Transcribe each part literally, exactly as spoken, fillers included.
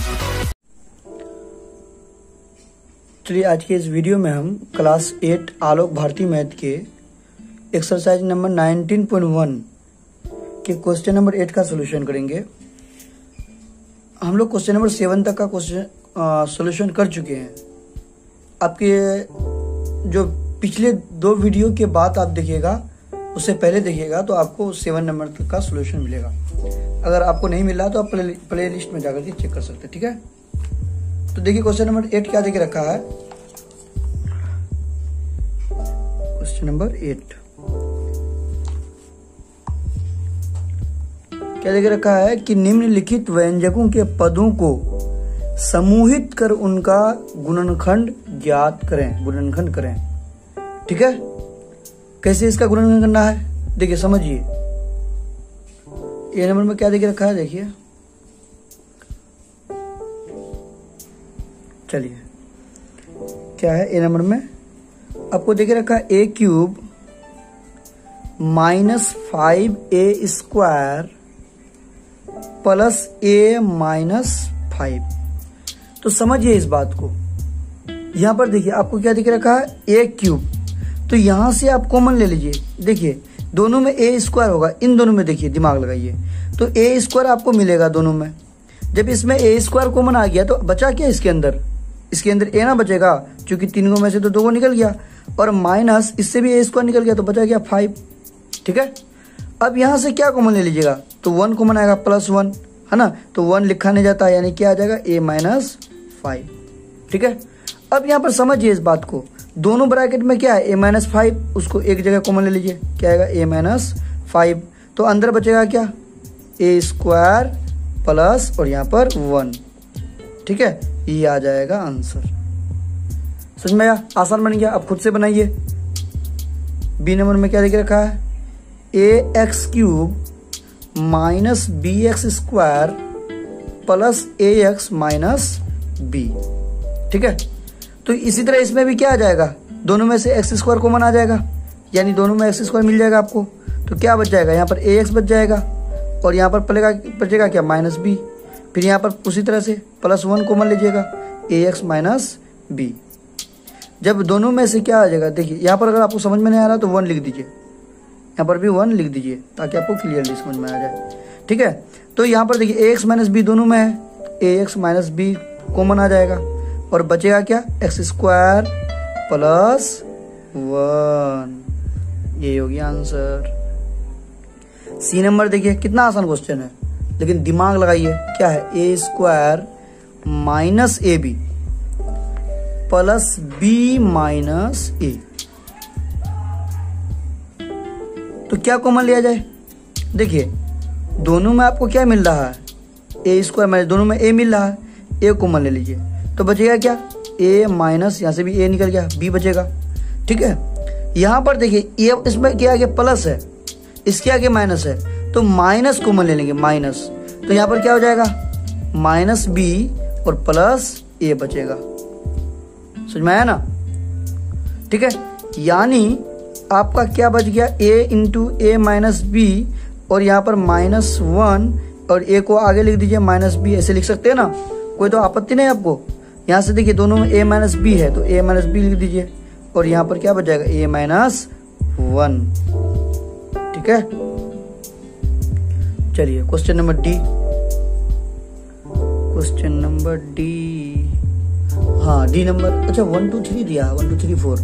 चलिए आज के इस वीडियो में हम class eight Alok Bharati math के exercise number nineteen point one के क्वेश्चन नंबर एट का सॉल्यूशन करेंगे। हम लोग क्वेश्चन नंबर सेवन तक का क्वेश्चन सॉल्यूशन कर चुके हैं। आपके जो पिछले दो वीडियो के बाद आप देखिएगा, उससे पहले देखिएगा तो आपको सेवन नंबर तक का सॉल्यूशन मिलेगा। अगर आपको नहीं मिल रहा तो आप प्ले, प्ले लिस्ट में जाकर के चेक कर सकते हैं। ठीक है, तो देखिए क्वेश्चन नंबर एट क्या देके रखा है। क्वेश्चन नंबर एट क्या देके रखा है कि निम्नलिखित व्यंजकों के पदों को समूहित कर उनका गुणनखंड ज्ञात करें। गुणनखंड करें, ठीक है। कैसे इसका गुणनखंड करना है देखिए, समझिए। ए नंबर में क्या देके रखा है देखिए, चलिए क्या है ए नंबर में आपको देखे रखा है a cube minus five a square plus a minus five. तो समझिए इस बात को। यहां पर देखिए आपको क्या दिख रखा है ए क्यूब, तो यहां से आप कॉमन ले लीजिए। देखिए दोनों में ए स्क्वायर होगा, इन दोनों में देखिए दिमाग लगाइए तो ए स्क्वायर आपको मिलेगा दोनों में। जब इसमें ए स्क्वायर कॉमन आ गया तो बचा क्या इसके अंदर, इसके अंदर ए ना बचेगा, क्योंकि तीनों में से तो दो को निकल गया, और माइनस इससे भी ए स्क्वायर निकल गया तो बचा गया फाइव। ठीक है, अब यहां से क्या कॉमन ले लीजिएगा तो वन कॉमन आएगा प्लस वन, है ना। तो वन लिखा नहीं जाता, यानी क्या आ जाएगा ए माइनस फाइव। ठीक है, अब यहां पर समझिए इस बात को। दोनों ब्रैकेट में क्या है ए माइनस फाइव, उसको एक जगह कॉमन ले लीजिए, क्या आएगा ए माइनस फाइव। तो अंदर बचेगा क्या ए स्क्वायर प्लस और यहां पर वन। ठीक है, ये आ जाएगा आंसर। समझ में आया, आसान बन गया। अब खुद से बनाइए। बी नंबर में क्या देख रखा है a x cube minus b x square plus a x minus b. ठीक है, तो इसी तरह इसमें भी क्या आ जाएगा, दोनों में से एक्स स्क्वायर कॉमन आ जाएगा, यानी दोनों में एक्स स्क्वायर मिल जाएगा आपको। तो क्या बच जाएगा, यहाँ पर ए एक्स बच जाएगा और यहाँ पर पलेगा बचेगा क्या माइनस बी। फिर यहाँ पर उसी तरह से प्लस वन कॉमन लीजिएगा ए एक्स माइनस बी। जब दोनों में से क्या आ जाएगा देखिए, यहाँ पर अगर आपको समझ में नहीं आ रहा तो वन लिख दीजिए, यहाँ पर भी वन लिख दीजिए ताकि आपको क्लियरली समझ में आ जाए। ठीक है, तो यहाँ पर देखिए ए एक्स माइनस बी दोनों में है, a x minus b common आ जाएगा और बचेगा क्या एक्स स्क्वायर प्लस वन। ये हो गया आंसर। सी नंबर देखिए कितना आसान क्वेश्चन है, लेकिन दिमाग लगाइए। क्या है a square minus a b plus b minus a. तो क्या कॉमन लिया जाए, देखिए दोनों में आपको क्या मिल रहा है ए स्क्वायर माइनस, दोनों में ए मिल रहा है, ए कॉमन ले लीजिए तो बचेगा क्या ए माइनस, यहां से भी ए निकल गया, बी बचेगा। ठीक है, यहां पर देखिए ये इसमें क्या आगे प्लस है, इसके आगे माइनस है, तो माइनस कॉमन ले लेंगे माइनस। तो यहां पर क्या हो जाएगा माइनस बी और प्लस ए बचेगा। समझ में आया ना। ठीक है, यानी आपका क्या बच गया a into a minus b और यहाँ पर माइनस वन और ए को आगे लिख दीजिए माइनस बी, ऐसे लिख सकते हैं ना, कोई तो आपत्ति नहीं आपको। यहाँ से देखिए दोनों में ए माइनस बी है तो ए माइनस बी लिख दीजिए और यहाँ पर क्या बच जाएगा ए माइनस वन। ठीक है, चलिए question number D. Question number D, हाँ डी नंबर, अच्छा वन टू थ्री दिया, one two three four,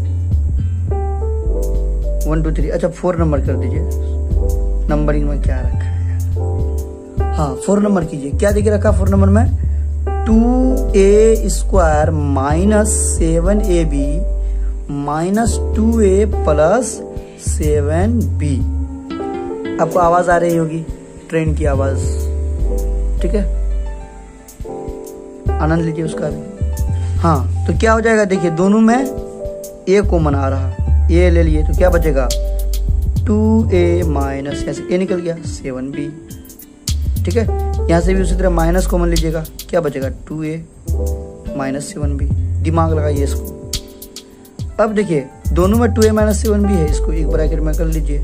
one two three, अच्छा फोर नंबर कर दीजिए। नंबरिंग में क्या रखा है, हाँ फोर नंबर कीजिए। क्या देखिए रखा फोर नंबर में two a square minus seven a b minus two a plus seven b. आपको आवाज आ रही होगी, ट्रेन की आवाज। ठीक है, आनंद लीजिए उसका भी। हाँ, तो क्या हो जाएगा देखिए दोनों में ए कॉमन आ रहा, ए ले लिए तो क्या बचेगा टू ए माइनस, यहाँ से ए निकल गया सेवन बी। ठीक है, यहाँ से भी उसी तरह माइनस कॉमन लीजिएगा, क्या बचेगा two a minus seven b. दिमाग लगाइए इसको। अब देखिए दोनों में two a minus seven b है, इसको एक ब्रैकेट में कर लीजिए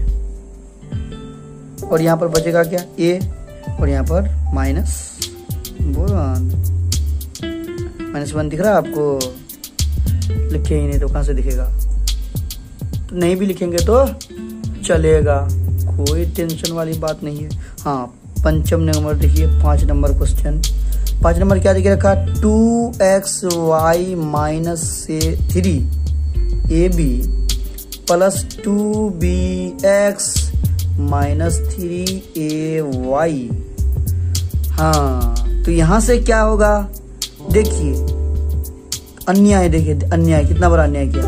और यहाँ पर बचेगा क्या ए और यहाँ पर माइनस वन। माइनस वन दिख रहा है आपको? लिखे ही नहीं तो कहाँ से दिखेगा? तो नहीं भी लिखेंगे तो चलेगा, कोई टेंशन वाली बात नहीं है। हाँ, पंचम नंबर देखिए, पाँच नंबर क्वेश्चन। पाँच नंबर क्या दिख रखा? टू एक्स वाई माइनस से three a b plus two b x minus three a y. हाँ, तो यहां से क्या होगा? देखिए अन्याय, देखिए अन्याय, कितना बड़ा अन्याय किया।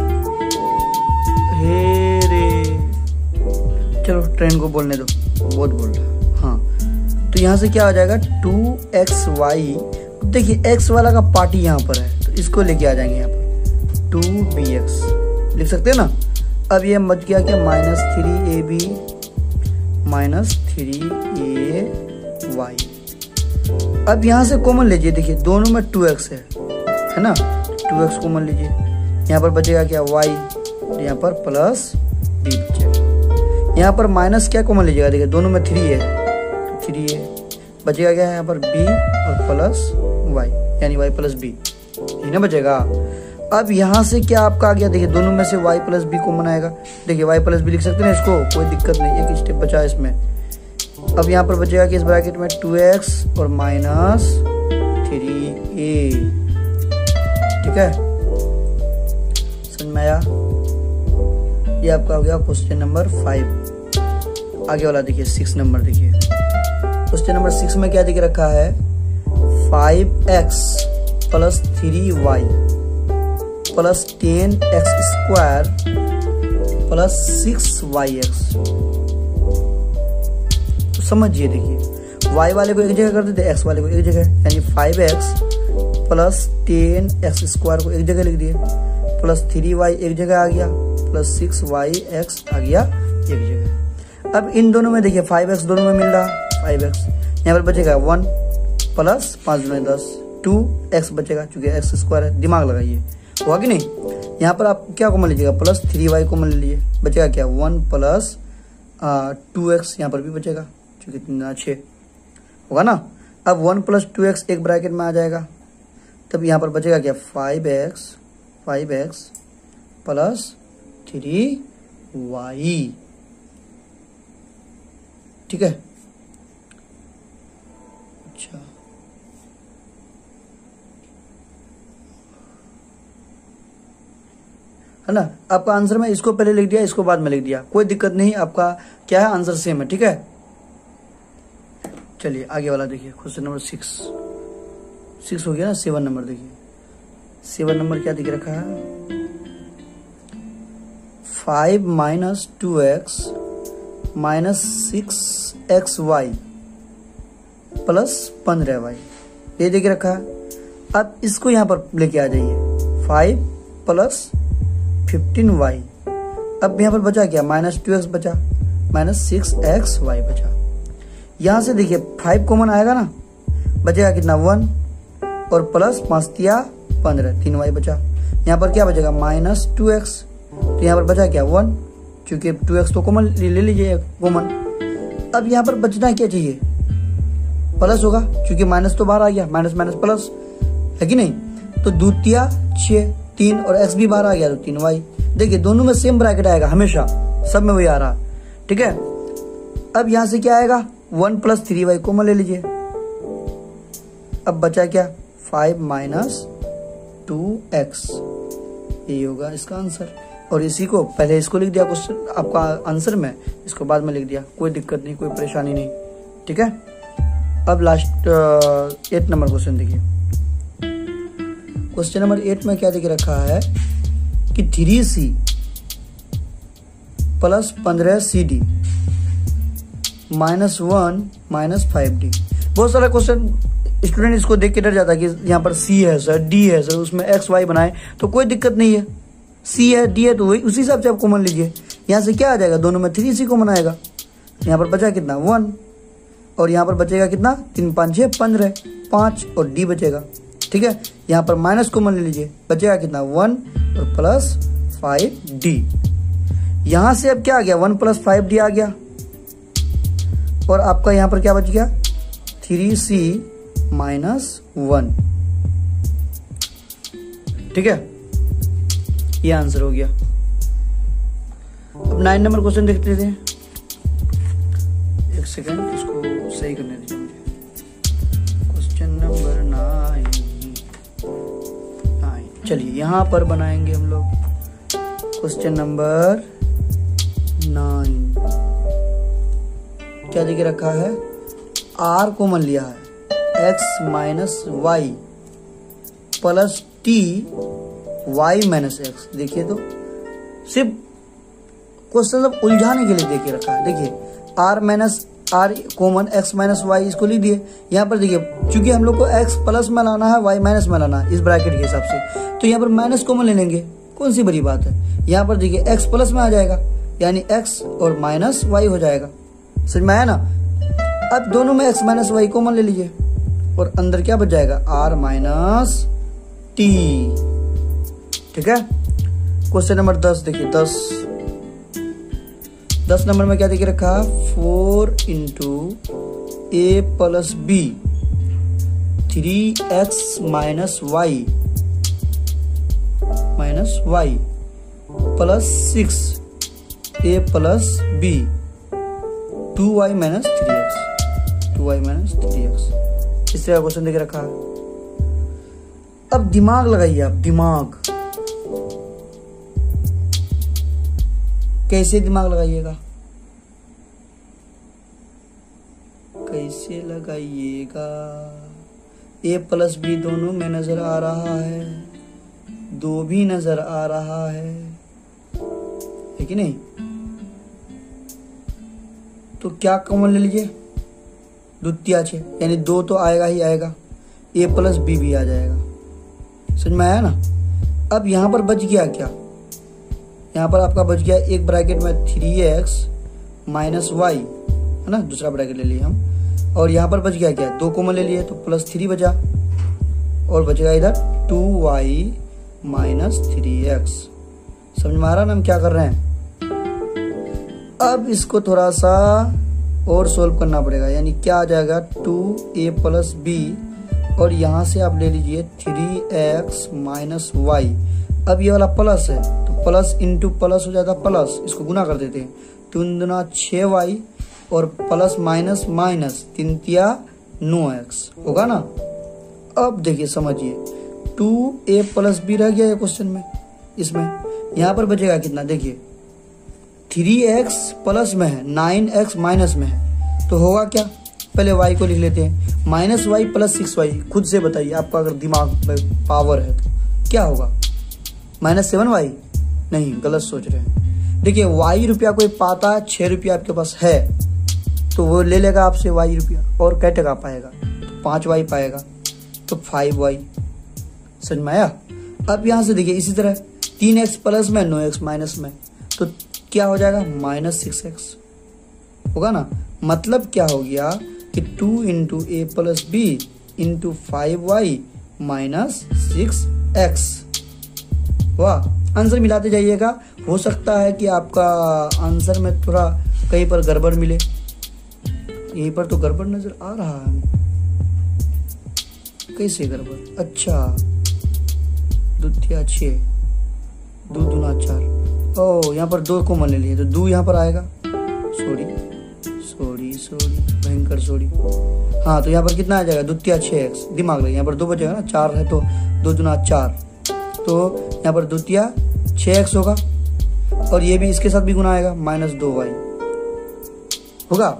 हे रे, चलो ट्रेन को बोलने दो, बहुत बोल रहा। हाँ, तो यहां से क्या हो जाएगा? Two x y. देखिए एक्स वाला का पार्टी यहाँ पर है, तो इसको लेके आ जाएंगे यहाँ पर, टू बी एक्स लिख सकते हैं ना। अब ये मच गया क्या? Minus three a b minus three a y. अब यहां से कॉमन लीजिए, देखिए दोनों में टू एक्स है, है ना? टू एक्स कॉमन लीजिए, यहाँ पर बचेगा क्या? y, यहाँ पर प्लस b बचेगा। यहाँ पर माइनस क्या कॉमन लीजिएगा? देखिए दोनों में थ्री है, तो थ्री है, बचेगा क्या? यहाँ पर b और प्लस y, यानी y प्लस b, ये ना बचेगा। अब यहाँ से क्या आपका आ गया? देखिए दोनों में से y प्लस बी कॉमन आएगा। देखिए y प्लस बी लिख सकते हैं इसको, कोई दिक्कत नहीं, एक स्टेप बचा इसमें। अब यहाँ पर बचेगा कि इस ब्रैकेट में टू एक्स और माइनस थ्री ए, ठीक है? समझ में आया? ये आपका हो गया क्वेश्चन नंबर फाइव। आगे वाला देखिए, सिक्स नंबर देखिए। क्वेश्चन नंबर सिक्स में क्या दिख रखा है? Five x plus three y plus ten x square plus six y x. तो समझिए, देखिए y वाले को एक जगह कर देते, x वाले को एक जगह, यानी five x plus ten x square को एक जगह लिख दिए, प्लस थ्री वाई एक जगह आ गया, प्लस सिक्स वाई एक्स आ गया एक जगह। अब इन दोनों में देखिए फाइव एक्स दोनों में मिल रहा, फाइव एक्स यहाँ पर बचेगा वन प्लस पाँच दूनी दस, टू एक्स बचेगा चूंकि एक्स स्क्वायर है। दिमाग लगाइए, हुआ कि नहीं? यहाँ पर आप क्या कॉमन लीजिएगा? प्लस थ्री वाई कॉमन ले लीजिए, बचेगा क्या? वन प्लस टू एक्स, यहाँ पर भी बचेगा चूंकि तीन छः होगा ना। अब वन प्लस टू एक्स एक ब्रैकेट में आ जाएगा, तब यहाँ पर बचेगा क्या? Five x five x plus three y, ठीक है? अच्छा, है ना? आपका आंसर में इसको पहले लिख दिया, इसको बाद में लिख दिया, कोई दिक्कत नहीं, आपका क्या है? आंसर सेम है, ठीक है? चलिए आगे वाला देखिए, क्वेश्चन नंबर सिक्स। सिक्स हो गया ना, सेवन नंबर देखिए। सेवन नंबर क्या दिख रखा है? Five minus two x minus six x y plus पंद्रह वाई, ये देख रखा है। अब इसको यहां पर लेके आ जाइए, फाइव प्लस फिफ्टीन वाई। अब यहां पर बचा क्या? माइनस टू एक्स बचा, माइनस सिक्स एक्स वाई बचा। यहां से देखिए फाइव कॉमन आएगा ना, बचेगा कितना? वन और प्लस पांच तिया पंद्रह, तीन वाई बचा। यहाँ पर क्या बचेगा? माइनस टू एक्स, तो यहाँ पर बचा क्या? वन, क्योंकि टू एक्स तो कॉमन ले लीजिए कॉमन। अब यहाँ पर बचना क्या चाहिए? प्लस होगा, क्योंकि माइनस तो बाहर आ गया, माइनस माइनस प्लस है कि नहीं? तो दूतिया छः, तीन और एक्स भी बाहर आ गया, तो तीन वाई। देखिए दोनों में सेम ब्रैकेट आएगा हमेशा, सब में वही आ रहा, ठीक है? अब यहां से क्या आएगा? One plus three y common ले लीजिए। अब बचा क्या? फाइव माइनस टू एक्स, ये होगा इसका आंसर। और इसी को पहले इसको लिख दिया क्वेश्चन आपका आंसर में, इसको बाद में लिख दिया, कोई दिक्कत नहीं, कोई परेशानी नहीं, ठीक है? अब लास्ट एट नंबर क्वेश्चन देखिए। क्वेश्चन नंबर एट में क्या दिख रखा है कि थ्री सी प्लस पंद्रह c d minus one minus five d. बहुत सारा क्वेश्चन स्टूडेंट इसको देख के डर जाता है कि यहाँ पर सी है सर, डी है सर, उसमें एक्स वाई बनाए, तो कोई दिक्कत नहीं है। सी है, डी है, तो वही उसी हिसाब से आप कॉमन लीजिए। यहाँ से क्या आ जाएगा? दोनों में थ्री सी कॉमन आएगा। यहाँ पर बचा कितना? वन, और यहाँ पर बचेगा कितना? तीन पाँच छः पंद्रह, पाँच और डी बचेगा, ठीक है? यहाँ पर माइनस कॉमन ले लीजिए, बचेगा कितना? वन और प्लस फाइव डी। यहाँ से अब क्या आ गया? वन प्लस फाइव डी आ गया, और आपका यहाँ पर क्या बच गया? थ्री सी माइनस वन, ठीक है, ये आंसर हो गया। अब नाइन नंबर क्वेश्चन देखते थे। एक सेकेंड, इसको सही करने दीजिए मुझे। क्वेश्चन नंबर नाइन नाइन चलिए यहां पर बनाएंगे हम लोग क्वेश्चन नंबर नाइन। क्या देखे रखा है, आर कॉमन लिया है, x minus y plus t y minus x. देखिए तो सिर्फ क्वेश्चन सब उलझाने के लिए देखे रखा है। देखिए r minus r common, x minus y, इसको लिख दिए। यहाँ पर देखिए चूंकि हम लोग को एक्स प्लस में लाना है, वाई माइनस में लाना है इस ब्रैकेट के हिसाब से, तो यहाँ पर माइनस कॉमन ले लेंगे। कौन सी बड़ी बात है, यहाँ पर देखिए एक्स प्लस में आ जाएगा, यानी एक्स और माइनस वाई हो जाएगा। समझ में आया ना। अब दोनों में एक्स माइनस वाई कॉमन ले लीजिए और अंदर क्या बच जाएगा, आर माइनस टी। ठीक है, क्वेश्चन नंबर दस देखिए, दस दस नंबर में क्या देखिए रखा, four into a plus b three x minus y minus y plus six a plus b two y minus three x two y minus three x इस तरह का क्वेश्चन देख रखा है। अब दिमाग लगाइए आप, दिमाग कैसे दिमाग लगाइएगा, कैसे लगाइएगा। ए प्लस बी दोनों में नजर आ रहा है, दो भी नजर आ रहा है, है कि नहीं। तो क्या कॉमन ले लीजिए, द्वितीयाछ, यानी दो तो आएगा ही आएगा, ए प्लस बी भी आ जाएगा। समझ में आया ना। अब यहां पर बच गया क्या, यहाँ पर आपका बच गया एक ब्रैकेट में थ्री एक्स माइनस वाई, है ना, दूसरा ब्रैकेट ले लिए हम, और यहाँ पर बच गया क्या, दो कॉमन ले लिए तो प्लस थ्री बचा, और बचेगा इधर two y minus three x. समझ में आ रहा ना हम क्या कर रहे हैं। अब इसको थोड़ा सा और सोल्व करना पड़ेगा, यानी क्या आ जाएगा, टू ए प्लस बी, और यहाँ से आप ले लीजिए थ्री एक्स माइनस वाई। अब ये वाला प्लस है तो प्लस इंटू प्लस हो जाता प्लस, इसको गुना कर देते हैं, तीन दुना छह वाई और प्लस माइनस माइनस तीन तिया नौ एक्स होगा ना। अब देखिए समझिए, टू ए प्लस बी रह गया ये क्वेश्चन में, इसमें यहाँ पर बचेगा कितना, देखिए थ्री एक्स प्लस में है, नाइन एक्स माइनस में है, तो होगा क्या, पहले वाई को लिख लेते हैं, minus y plus six y. खुद से बताइए, आपका अगर दिमाग में पावर है तो क्या होगा, माइनस सेवन वाई, नहीं गलत सोच रहे हैं। देखिए वाई रुपया कोई पाता है, छह रुपया आपके पास है तो वो ले लेगा आपसे वाई रुपया, और कै टका पाएगा, तो पांच वाई पाएगा, तो फाइव वाई। समझ में आया। अब यहां से देखिए इसी तरह तीन एक्स प्लस में, नौ एक्स माइनस में, तो क्या हो जाएगा, माइनस सिक्स एक्स होगा ना। मतलब क्या हो गया कि two into a plus b into five y minus six x. वाह, आंसर मिलाते जाइएगा, हो सकता है कि आपका आंसर में थोड़ा कहीं पर गड़बड़ मिले। यहीं पर तो गड़बड़ नजर आ रहा है, कैसे गड़बड़, अच्छा द्वितीया छः, दो दूना चार, ओ यहाँ पर दो कॉमन ले लिए तो दो यहाँ पर आएगा, सॉरी सॉरी सॉरी भयंकर सॉरी। हाँ तो यहाँ पर कितना आ जाएगा, द्वितीया छः एक्स, दिमाग लगे, यहाँ पर दो बचेगा ना, चार है तो दो दूना चार, तो यहाँ पर द्वितीया छः एक्स होगा, और ये भी इसके साथ भी गुना आएगा, माइनस दो वाई होगा।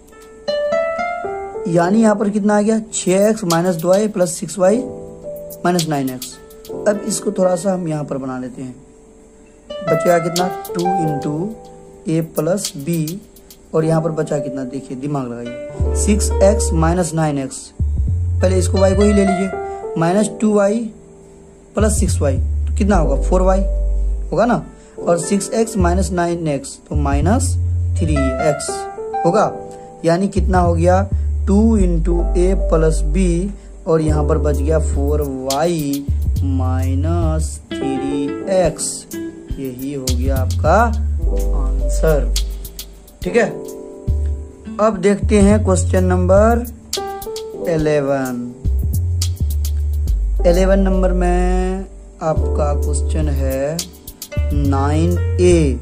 यानी यहाँ पर कितना आ गया, छः एक्स माइनस दो y plus six y minus nine x. अब इसको थोड़ा सा हम यहाँ पर बना लेते हैं, बचेगा कितना, two into a plus b, और यहाँ पर बचा कितना, देखिए दिमाग लगाइए, six x minus nine x. पहले इसको वाई को ही ले लीजिए, minus two y plus six y, तो कितना होगा, फोर वाई होगा ना, और six x minus nine x तो माइनस थ्री एक्स होगा। यानी कितना हो गया, two into a plus b, और यहाँ पर बच गया four y minus three x. यही हो गया आपका आंसर। ठीक है, अब देखते हैं question number eleven. Eleven number में आपका क्वेश्चन है nine a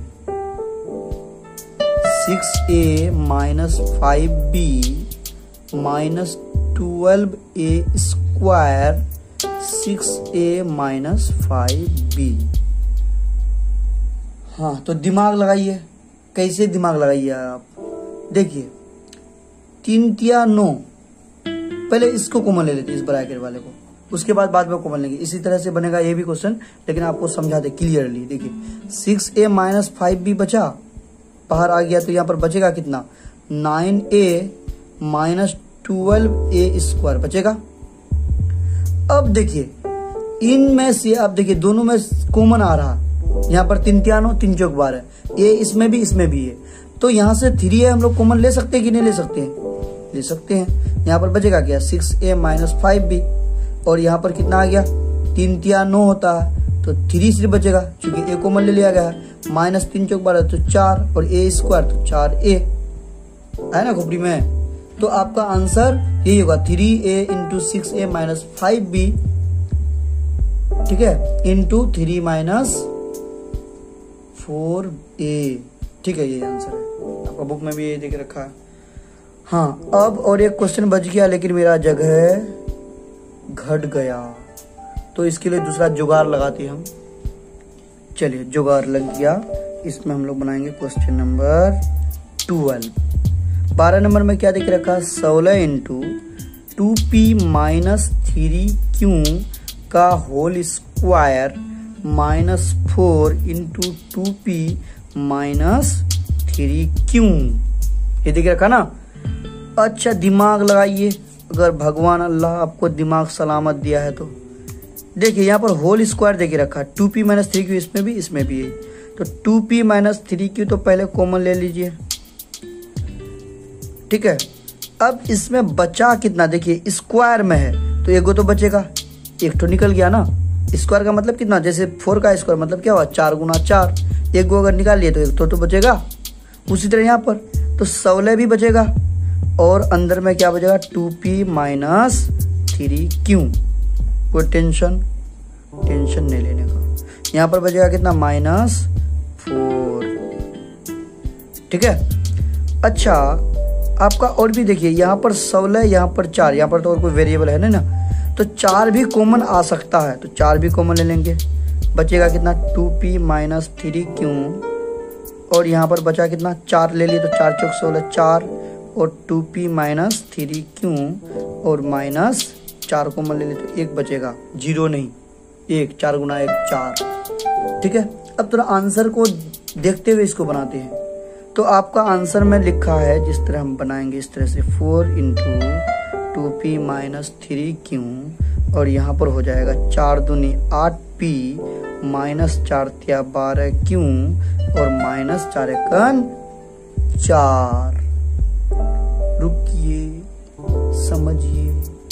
six A minus five b minus twelve a square six A minus five b. हाँ, तो दिमाग लगाइए। कैसे दिमाग लगाइए आप? देखिए, तीन तिया नौ, पहले इसको कॉमन ले लेते इस ब्रैकेट वाले को, उसके बाद बाद में कॉमन लेंगे। इसी तरह से बनेगा ये भी क्वेश्चन, लेकिन आपको समझा दे क्लियरली। देखिए, सिक्स ए माइनस फाइव बी बचा, बाहर आ गया, तो यहाँ पर बचेगा कितना? Nine a minus twelve a square बचेगा। अब देखिए, इनमें से आप देखिए दोनों में कॉमन आ रहा, यहाँ पर तीन तिया नौ, तीन चौक बारह, ए इसमें भी इसमें भी है, तो यहाँ से थ्री ए हम लोग कॉमन ले सकते हैं कि नहीं ले सकते हैं? ले सकते हैं। यहाँ पर बचेगा क्या? सिक्स ए माइनस फाइव बी, और यहाँ पर कितना आ गया? तीन तिया नौ होता है, तो थ्री सिर्फ बचेगा क्योंकि ए कॉमन ले लिया गया है। माइनस तीन चौक बारह तो चार, और ए स्क्वायर तो चार ए है ना खोपड़ी में। तो आपका आंसर यही होगा, three A into six A minus five B, ठीक है, into three minus four A, ठीक है, ये आंसर है। आपका बुक में भी ये देख रखा है। हाँ, अब और एक क्वेश्चन बच गया, लेकिन मेरा जगह घट गया, तो इसके लिए दूसरा जुगाड़ लगाते हम। चलिए, जुगाड़ लग गया। इसमें हम लोग बनाएंगे क्वेश्चन नंबर ट्वेल्व। बारह नंबर में क्या देख रखा? सोलह into two P minus three Q का whole square minus four into two P minus three Q, ये देख रखा ना। अच्छा, दिमाग लगाइए, अगर भगवान अल्लाह आपको दिमाग सलामत दिया है तो। देखिए, यहाँ पर होल स्क्वायर देके रखा, two P minus three Q, इसमें भी इसमें भी है, तो two P minus three Q तो पहले कॉमन ले लीजिए, ठीक है। अब इसमें बचा कितना? देखिए, स्क्वायर में है तो एक गो तो बचेगा, एक तो निकल गया ना। स्क्वायर का मतलब कितना? जैसे फोर का स्क्वायर मतलब क्या हुआ? चार गुना चार, एक गो अगर निकाल लिए तो एक तो, तो बचेगा। उसी तरह यहाँ पर तो सोलह भी बचेगा, और अंदर में क्या बचेगा? Two P minus three Q. कोई टेंशन टेंशन नहीं लेने का। यहाँ पर बचेगा कितना? माइनस फोर, ठीक है। अच्छा, आपका और भी देखिए, यहाँ पर सोलह, यहाँ पर चार, यहाँ पर तो और कोई वेरिएबल है ना, तो चार भी कॉमन आ सकता है, तो चार भी कॉमन ले लेंगे। बचेगा कितना? Two P minus three Q, और यहाँ पर बचा कितना? चार ले लिए, तो चार चौक सोलह, चार, और two P minus three Q, और माइनस चार कॉमन ले लिए तो एक बचेगा, जीरो नहीं, एक, चार गुना एक चार, ठीक है। अब थोड़ा आंसर को देखते हुए इसको बनाते हैं। तो आपका आंसर में लिखा है, जिस तरह हम बनाएंगे इस तरह से, four into two P minus three Q, और यहाँ पर हो जाएगा चार दूनी आठ पी माइनस चार तिया बारह क्यू, और माइनस चार एकन चार। रुकिए, समझिए,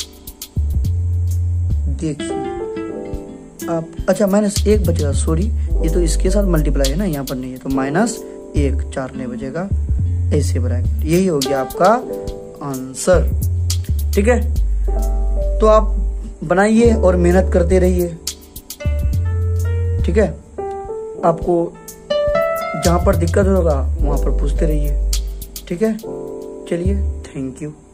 देखिए आप। अच्छा, माइनस एक बचेगा, सॉरी, ये तो इसके साथ मल्टीप्लाई है ना, यहाँ पर नहीं है, तो माइनस एक, चार नहीं बचेगा, ऐसे ब्रैकेट। यही हो गया आपका आंसर, ठीक है। तो आप बनाइए और मेहनत करते रहिए, ठीक है। आपको जहां पर दिक्कत होगा वहां पर पूछते रहिए, ठीक है। चलिए, थैंक यू।